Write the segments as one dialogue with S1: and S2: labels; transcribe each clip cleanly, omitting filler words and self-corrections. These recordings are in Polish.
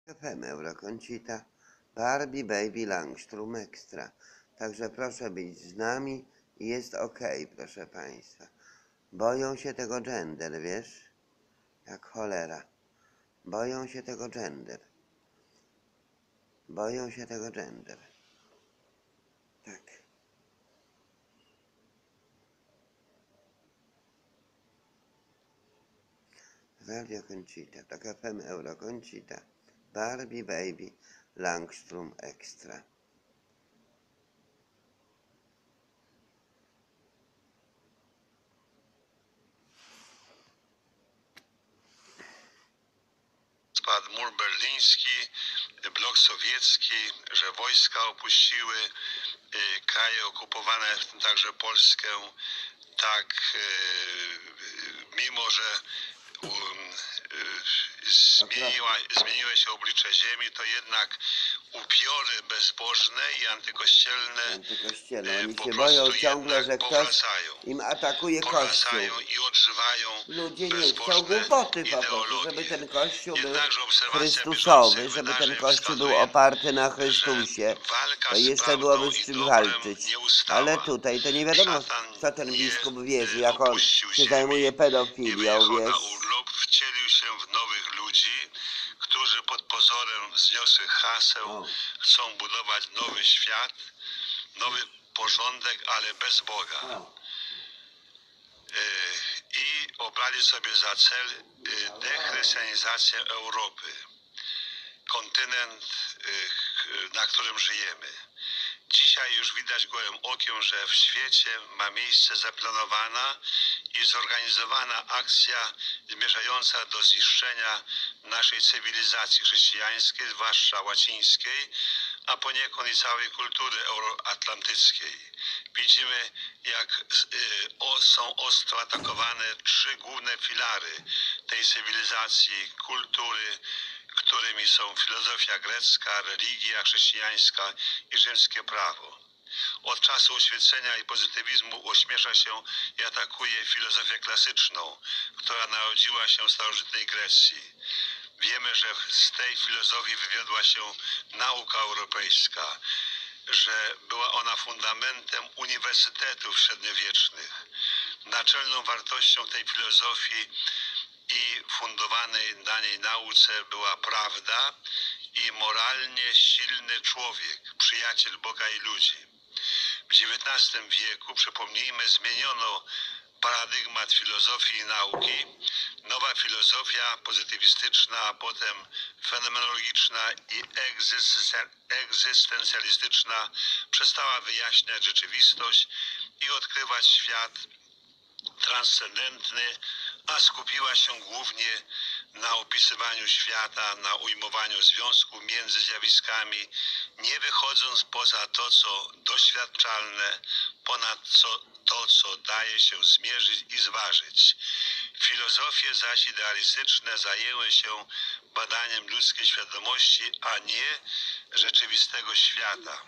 S1: FM Euroconsita, Barbie Baby Langstrom Extra. Także proszę być z nami i jest ok, proszę Państwa. Boją się tego gender, wiesz? Jak cholera. Boją się tego gender. Boją się tego gender. Tak. Radio Consita, tak FM Euroconsita, Barbie Baby Langstrom Extra.
S2: Spadł mur berliński, blok sowiecki, że wojska opuściły kraje okupowane, w tym także Polskę. Tak, mimo że zmieniło się oblicze ziemi, to jednak upiory bezbożne i antykościelne
S1: Oni się boją ciągle, że ktoś im atakuje Kościół.
S2: I odżywają
S1: ludzie nie chcą głupoty po prostu, żeby ten Kościół był Chrystusowy, żeby ten Kościół był oparty na Chrystusie. To jeszcze byłoby z czym walczyć. Ale tutaj to nie wiadomo, co ten biskup wierzy, jak on się zajmuje pedofilią, wiesz.
S2: Wcielił się w nowych ludzi, którzy pod pozorem wzniosłych haseł chcą budować nowy świat, nowy porządek, ale bez Boga. I obrali sobie za cel dechrystianizację Europy, kontynent, na którym żyjemy. Dzisiaj już widać gołym okiem, że w świecie ma miejsce zaplanowana i zorganizowana akcja zmierzająca do zniszczenia naszej cywilizacji chrześcijańskiej, zwłaszcza łacińskiej, a poniekąd i całej kultury euroatlantyckiej. Widzimy, jak są ostro atakowane trzy główne filary tej cywilizacji, kultury, którymi są filozofia grecka, religia chrześcijańska i rzymskie prawo. Od czasu oświecenia i pozytywizmu ośmiesza się i atakuje filozofię klasyczną, która narodziła się w starożytnej Grecji. Wiemy, że z tej filozofii wywiodła się nauka europejska, że była ona fundamentem uniwersytetów średniowiecznych. Naczelną wartością tej filozofii i fundowanej na niej nauce była prawda i moralnie silny człowiek, przyjaciel Boga i ludzi. W XIX wieku, przypomnijmy, zmieniono paradygmat filozofii i nauki. Nowa filozofia pozytywistyczna, a potem fenomenologiczna i egzystencjalistyczna przestała wyjaśniać rzeczywistość i odkrywać świat transcendentny, a skupiła się głównie na opisywaniu świata, na ujmowaniu związków między zjawiskami, nie wychodząc poza to, co doświadczalne, ponad to, co daje się zmierzyć i zważyć. Filozofie zaś idealistyczne zajęły się badaniem ludzkiej świadomości, a nie rzeczywistego świata.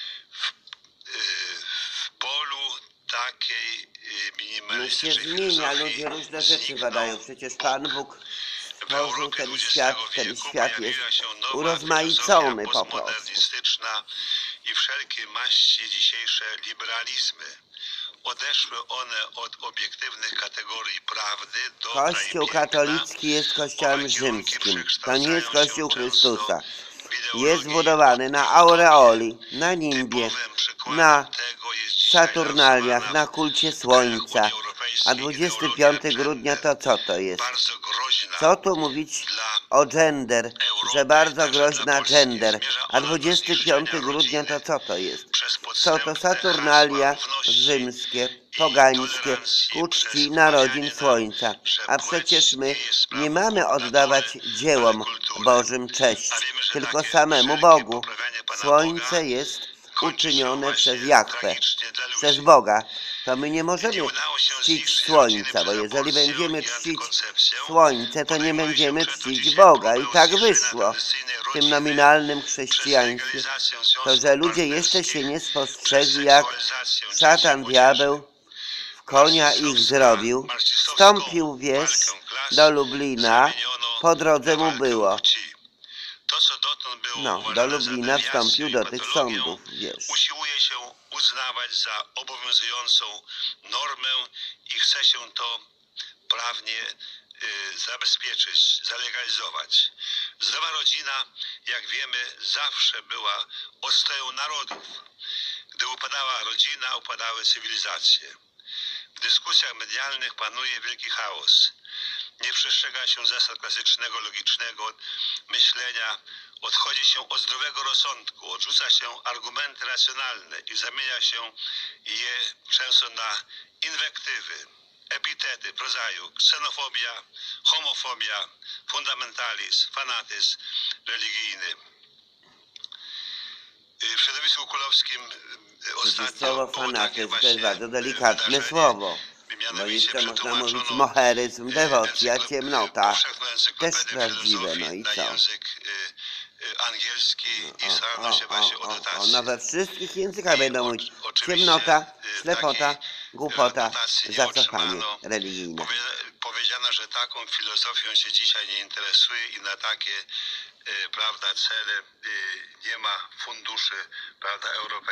S2: W polu takiej minimalistycznej
S1: się zmienia, ludzie różne rzeczy badają. Przecież Pan Bóg stworzył ten świat jest urozmaicony po prostu.
S2: Modernistyczna i wszelkie maści dzisiejsze liberalizmy. Odeszły one od obiektywnych kategorii prawdy do
S1: Kościół katolicki jest kościołem rzymskim. To nie jest Kościół Chrystusa. Jest zbudowany na aureoli, na nimbie, na Saturnaliach, na kulcie Słońca. A 25 grudnia to co to jest? Co tu mówić o gender, że bardzo groźna gender? A 25 grudnia to co to jest? Co to Saturnalia rzymskie, pogańskie, ku czci narodzin Słońca. A przecież my nie mamy oddawać dziełom Bożym cześć, tylko samemu Bogu. Słońce jest uczynione przez Jahwe, przez Boga. To my nie możemy czcić Słońca, bo jeżeli będziemy czcić Słońce, to nie będziemy czcić Boga. I tak wyszło w tym nominalnym chrześcijaństwie, to że ludzie jeszcze się nie spostrzegli, jak szatan, diabeł w konia ich zrobił, wstąpił, wiesz, do Lublina, po drodze mu było.
S2: co dotąd było
S1: No,
S2: uważane
S1: do
S2: za
S1: Lublina
S2: dewiację
S1: wstąpił
S2: i
S1: do tych
S2: patologię,
S1: sądów, wiesz.
S2: usiłuje się uznawać za obowiązującą normę i chce się to prawnie zabezpieczyć, zalegalizować. Zdrowa rodzina, jak wiemy, zawsze była ostoją narodów. Gdy upadała rodzina, upadały cywilizacje. W dyskusjach medialnych panuje wielki chaos. Nie przestrzega się zasad klasycznego, logicznego myślenia, odchodzi się od zdrowego rozsądku, odrzuca się argumenty racjonalne i zamienia się je często na inwektywy, epitety w rodzaju ksenofobia, homofobia, fundamentalizm, fanatyzm religijny. W środowisku kulowskim ostatnio
S1: Słowo
S2: było takie
S1: fanatyzm to
S2: właśnie
S1: jest bardzo delikatne
S2: wydarzenie,
S1: słowo. Bo
S2: mianowicie
S1: jeszcze można mówić
S2: przetłumaczono
S1: moheryzm, dewocja, ciemnota.
S2: powszechną
S1: Też
S2: encyklopedię
S1: prawdziwe, no
S2: filozofii
S1: i
S2: na
S1: co?
S2: język angielski i starano się właśnie o dotację.
S1: No we wszystkich językach będą mówić
S2: Oczywiście
S1: ciemnota, ślepota,
S2: takiej
S1: głupota,
S2: notacji nie
S1: zacofanie
S2: otrzymano.
S1: religijne.
S2: Powiedziano, że taką filozofią się dzisiaj nie interesuje i na takie prawda, cele nie ma funduszy, prawda, europejskich.